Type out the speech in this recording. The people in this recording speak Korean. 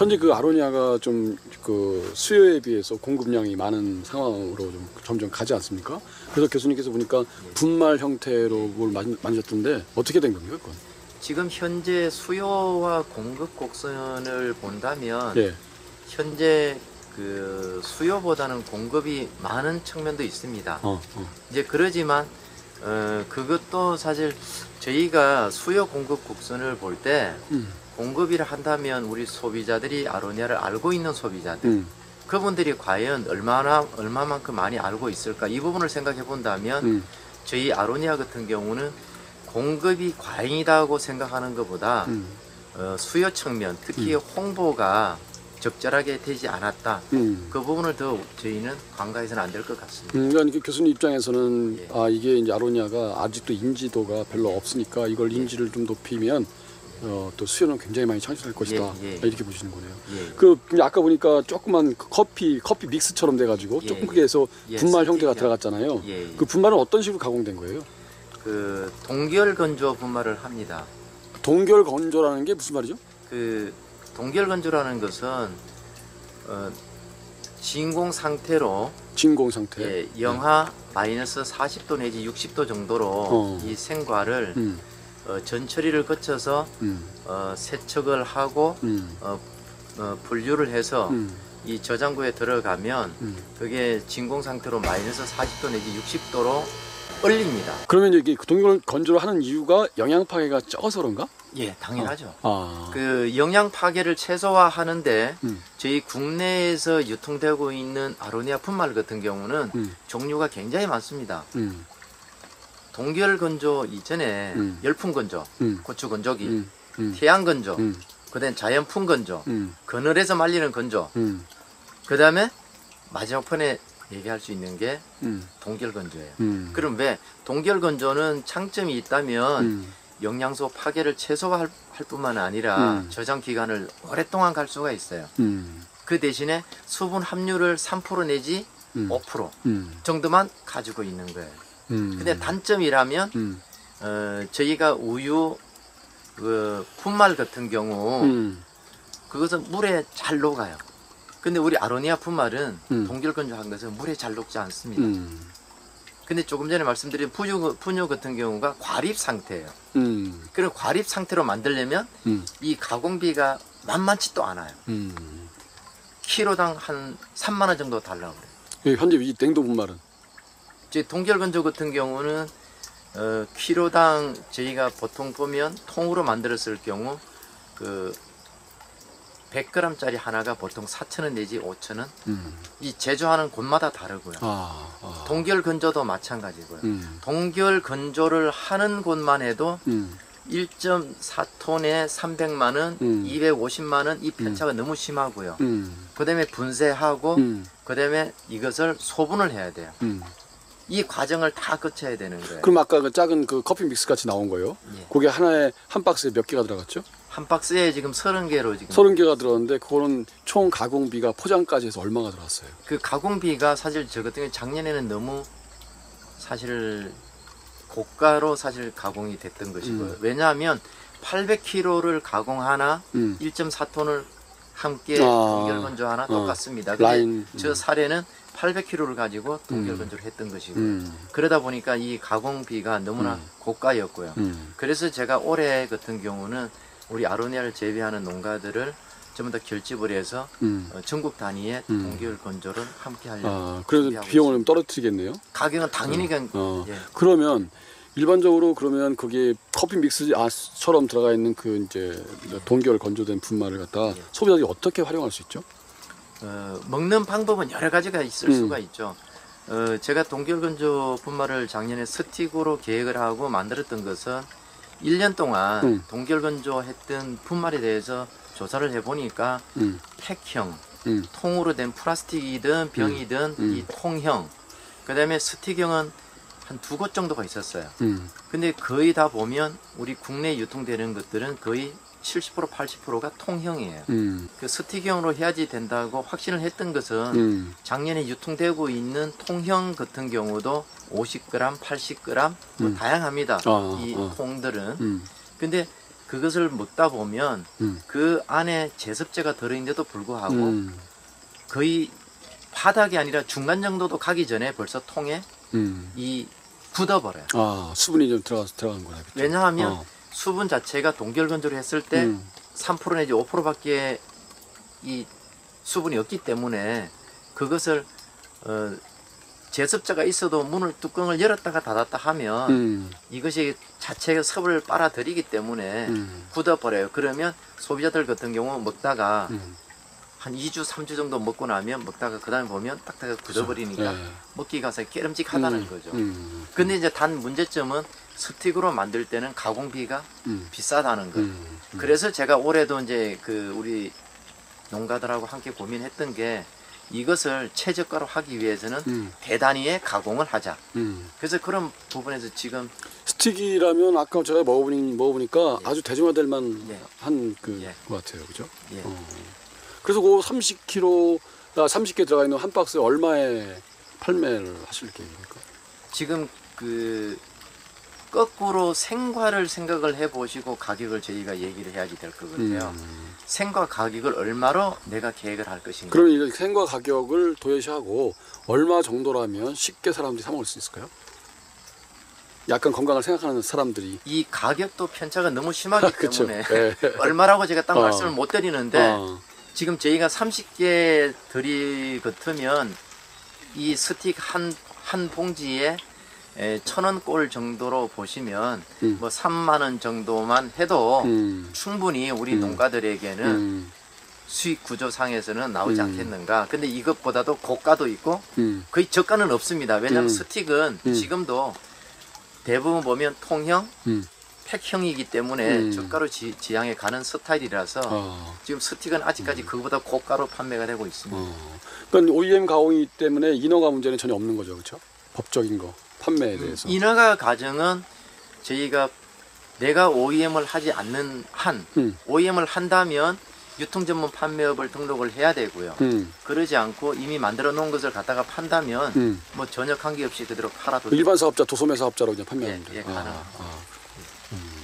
현재 그 아로니아가 좀 그 수요에 비해서 공급량이 많은 상황으로 좀 점점 가지 않습니까? 그래서 교수님께서 보니까 분말 형태로 뭘 만드셨던데 어떻게 된 겁니까, 그건? 지금 현재 수요와 공급 곡선을 본다면 예. 현재 그 수요보다는 공급이 많은 측면도 있습니다. 이제 그러지만 그것도 사실 저희가 수요 공급 곡선을 볼 때 공급이라 한다면 우리 소비자들이 아로니아를 알고 있는 소비자들 그분들이 과연 얼마만큼 많이 알고 있을까 이 부분을 생각해 본다면 저희 아로니아 같은 경우는 공급이 과잉이다고 생각하는 것보다 수요 측면 특히 홍보가 적절하게 되지 않았다. 그 부분을 더 저희는 간과해서는 안 될 것 같습니다. 그러니까 교수님 입장에서는 예. 이게 이제 아로니아가 아직도 인지도가 별로 없으니까 이걸 인지를 좀 높이면 또 수요는 굉장히 많이 창출할 것이다. 이렇게 보시는 거네요. 그 아까 보니까 조그만 커피 믹스처럼 돼가지고 조금 크게 해서 분말 형태가 들어갔잖아요. 그 분말은 어떤 식으로 가공된 거예요? 그 동결 건조 분말을 합니다. 동결 건조라는 게 무슨 말이죠? 그 동결 건조라는 것은 진공 상태로 진공 상태. 영하 마이너스 40도 내지 60도 정도로 이 생과를 전처리를 거쳐서 세척을 하고 분류를 해서 이 저장고에 들어가면 그게 진공 상태로 마이너스 40도 내지 60도로 얼립니다. 그러면 이게 동결 건조를 하는 이유가 영양 파괴가 적어서 그런가? 예, 당연하죠. 아. 그 영양 파괴를 최소화하는데 저희 국내에서 유통되고 있는 아로니아 분말 같은 경우는 종류가 굉장히 많습니다. 동결 건조 이전에 열풍 건조, 고추 건조기, 태양 건조, 그다음 자연 풍 건조, 그늘에서 말리는 건조, 그다음에 마지막 편에 얘기할 수 있는 게 동결 건조예요. 그럼 왜 동결 건조는 장점이 있다면 영양소 파괴를 최소화할 뿐만 아니라 저장 기간을 오랫동안 갈 수가 있어요. 그 대신에 수분 함유를 3% 내지 5% 정도만 가지고 있는 거예요. 근데 단점이라면 저희가 우유 그 분말 같은 경우 그것은 물에 잘 녹아요. 근데 우리 아로니아 분말은 동결 건조한 것은 물에 잘 녹지 않습니다. 근데 조금 전에 말씀드린 분유 같은 경우가 과립 상태예요. 그럼 과립 상태로 만들려면 이 가공비가 만만치도 않아요. 키로당 한 3만 원 정도 달라고 그래요. 현재 이 냉동 분말은? 제 동결 건조 같은 경우는 키로당 저희가 보통 보면 통으로 만들었을 경우 그 100g짜리 하나가 보통 4,000원 내지 5,000원. 이 제조하는 곳마다 다르고요. 동결 건조도 마찬가지고요. 동결 건조를 하는 곳만 해도 1.4톤에 300만 원, 250만 원 이 편차가 너무 심하고요. 그다음에 분쇄하고 그다음에 이것을 소분을 해야 돼요. 이 과정을 다 거쳐야 되는 거예요. 그럼 아까 그 작은 그 커피 믹스 같이 나온 거예요? 그게 하나에 한 박스에 몇 개가 들어갔죠? 한 박스에 지금 30개로 지금 30개가 들어갔는데 그거는 총 가공비가 포장까지 해서 얼마가 들어갔어요? 그 가공비가 사실 저 같은 경우 작년에는 너무 사실 고가로 사실 가공이 됐던 것이고요. 왜냐하면 800kg를 가공하나 1.4톤을 함께 동결 건조 하나 똑같습니다. 근데 저 사례는 800kg를 가지고 동결 건조를 했던 것이고요. 그러다 보니까 이 가공비가 너무나 고가였고요. 그래서 제가 올해 같은 경우는 우리 아로니아를 재배하는 농가들을 전부 다 결집을 해서 전국 단위의 동결 건조를 함께 하려고. 그래서 비용을 좀 떨어뜨리겠네요. 가격은 당연히 그러면 일반적으로 그러면 거기에 커피 믹스처럼 들어가 있는 그 이제 동결 건조된 분말을 갖다 소비자들이 어떻게 활용할 수 있죠? 먹는 방법은 여러 가지가 있을 수가 있죠. 제가 동결 건조 분말을 작년에 스틱으로 계획을 하고 만들었던 것은 1년 동안 동결 건조했던 분말에 대해서 조사를 해보니까 팩형, 통으로 된 플라스틱이든 병이든 이 통형, 그 다음에 스틱형은 한 2곳 정도가 있었어요. 근데 거의 다 보면 우리 국내에 유통되는 것들은 거의 70% 80%가 통형이에요. 그 스틱형으로 해야지 된다고 확신을 했던 것은 작년에 유통되고 있는 통형 같은 경우도 50g, 80g 뭐 다양합니다. 이 통들은. 근데 그것을 먹다 보면 그 안에 제습제가 들어있는데도 불구하고 거의 바닥이 아니라 중간 정도도 가기 전에 벌써 통에 이 굳어버려요. 아, 수분이 좀 들어간 거네. 그쵸? 왜냐하면 수분 자체가 동결건조를 했을 때 3% 내지 5%밖에 이 수분이 없기 때문에 그것을 제습제가 있어도 문을 뚜껑을 열었다가 닫았다 하면 이것이 자체가 섭을 빨아들이기 때문에 굳어버려요. 그러면 소비자들 같은 경우 먹다가 한 2주, 3주 정도 먹고 나면 먹다가 그 다음에 보면 딱딱하게 굳어버리니까 예. 먹기가 깨름직하다는 거죠. 근데 이제 단 문제점은 스틱으로 만들 때는 가공비가 비싸다는 거예요. 그래서 제가 올해도 이제 그 우리 농가들하고 함께 고민했던 게 이것을 최저가로 하기 위해서는 대단위의 가공을 하자. 그래서 그런 부분에서 지금 스틱이라면 아까 제가 먹어보니까 예. 아주 대중화될 만한 예. 것 같아요. 그죠? 예. 그래서 그 30개 들어가 있는 한 박스에 얼마에 판매를 하실 계획입니까? 지금 그 거꾸로 생과를 생각을 해보시고 가격을 저희가 얘기를 해야지 될 것 같아요. 생과 가격을 얼마로 내가 계획을 할 것인가. 그러면 이 생과 가격을 도외시하고 얼마 정도라면 쉽게 사람들이 사 먹을 수 있을까요? 약간 건강을 생각하는 사람들이. 이 가격도 편차가 너무 심하기 그쵸. 때문에 네. 얼마라고 제가 딱 말씀을 못 드리는데 지금 저희가 30개 들이 같으면 이 스틱 한 봉지에 1,000원 꼴 정도로 보시면 뭐 3만 원 정도만 해도 충분히 우리 농가들에게는 수익 구조상에서는 나오지 않겠는가. 근데 이것보다도 고가도 있고 거의 저가는 없습니다. 왜냐하면 스틱은 지금도 대부분 보면 통형, 팩형이기 때문에 저가로 지향해 가는 스타일이라서 지금 스틱은 아직까지 그거보다 고가로 판매가 되고 있습니다. 그러니까 OEM 가공이기 때문에 인허가 문제는 전혀 없는 거죠, 그렇죠? 법적인 거 판매에 대해서. 인허가 과정은 저희가 내가 OEM을 하지 않는 한 OEM을 한다면 유통전문 판매업을 등록을 해야 되고요. 그러지 않고 이미 만들어 놓은 것을 갖다가 판다면 뭐 전혀 관계없이 그대로 팔아도 일반 사업자, 도소매 사업자로 그냥 판매하는 예, 거예요. 가능.